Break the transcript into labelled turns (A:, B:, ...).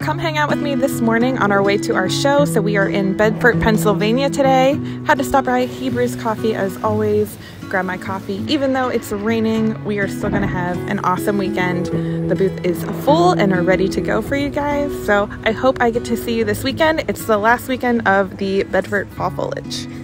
A: come hang out with me this morning on our way to our show. So we are in Bedford, Pennsylvania today. Had to stop by Hebrews Coffee as always, grab my coffee. Even though it's raining, we are still gonna have an awesome weekend. The booth is full and are ready to go for you guys. So I hope I get to see you this weekend. It's the last weekend of the Bedford Fall Foliage.